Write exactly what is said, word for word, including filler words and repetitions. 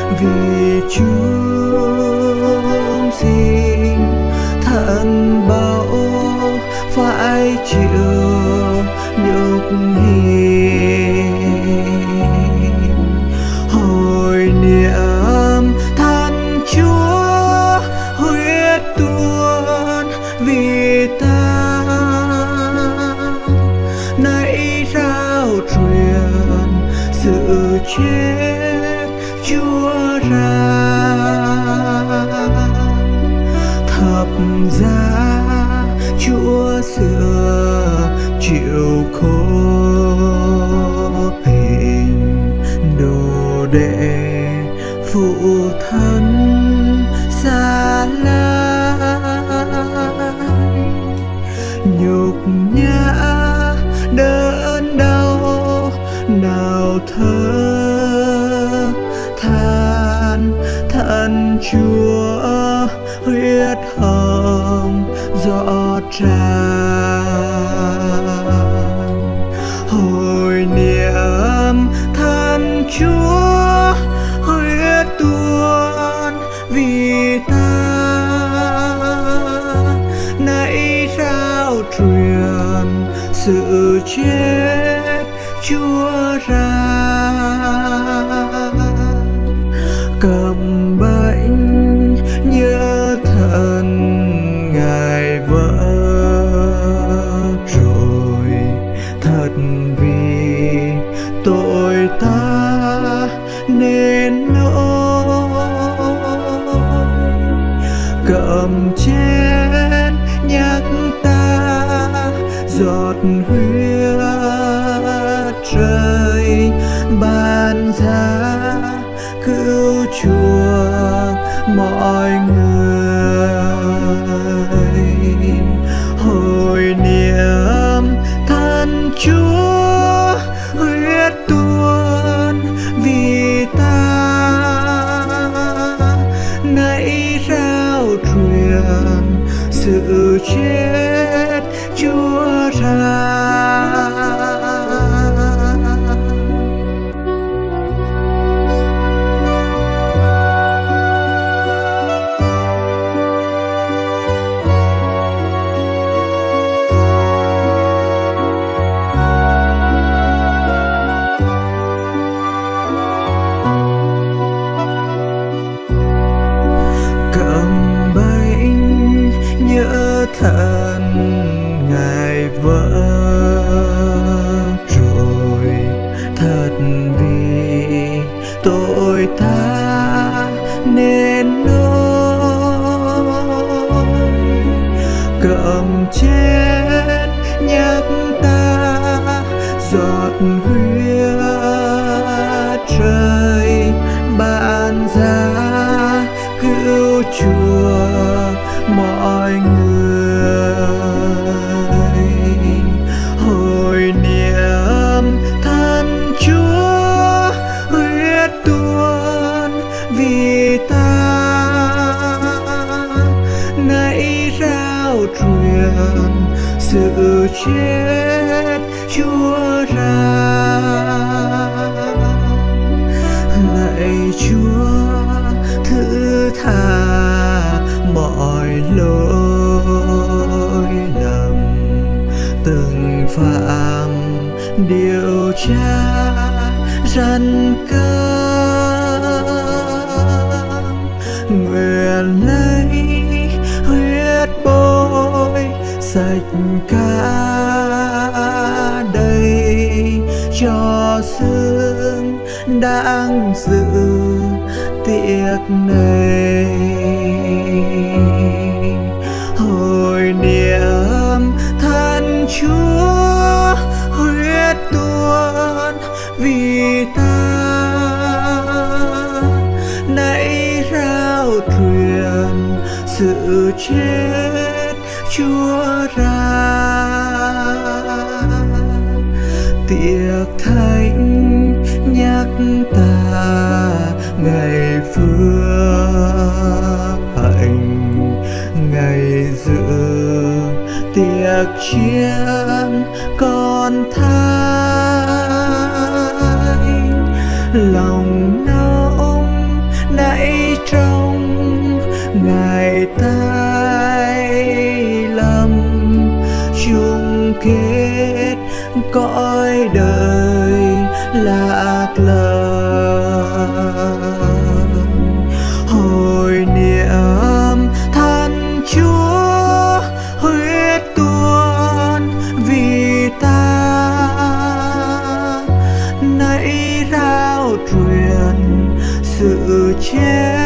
vì chúng sinh thân bảo phải chịu nhục hình. Hồi niệm thân Chúa huyết tuôn vì ta, nãy rao truyền sự chết Chúa ra. Thập giá Chúa xưa chịu khổ hình đồ đệ phụ thân xa lánh. Nhục nhã đớn đau nào thở than, thân Chúa huyết hồng rõ tràn. Hồi niệm thân Chúa huyết tuôn vì ta, nãy rao truyền sự chết Chúa ra. Cầm bệnh nhớ thân Ngài vỡ rồi, thật vì tội ta nên lỗi. Cầm chén nhắc ta giọt huyết trời ban ra cứu chuộc mọi người. Hồi niệm thân Chúa huyết tuôn vì ta, nãy rao truyền sự chết Chúa ra. Thân Ngài vỡ rồi, thật vì tội ta nên lỗi. Cầm chén nhắc ta giọt huyết trời ban ra cứu chuộc mọi người. Hồi niệm thân Chúa huyết tuôn vì ta, nãy rao truyền sự chết Chúa ra. Lạy Chúa thứ tha mọi lỗi lầm từng phạm, điều tra răn cơm. Nguyện lấy huyết bôi sạch cả đây, cho xương đang dự tiệc này. Hồi niệm thân Chúa huyết tuôn vì ta, nãy rao truyền sự chết Chúa ra. Tiệc thánh nhắc ta ngày phước hạnh, ngày dự tiệc chiên con thánh. Lòng nóng nãy trong ngày tái lâm chung kết cõi đời lạc lõng. Hồi niệm thân Chúa huyết tuôn vì ta, nãy rao truyền sự chết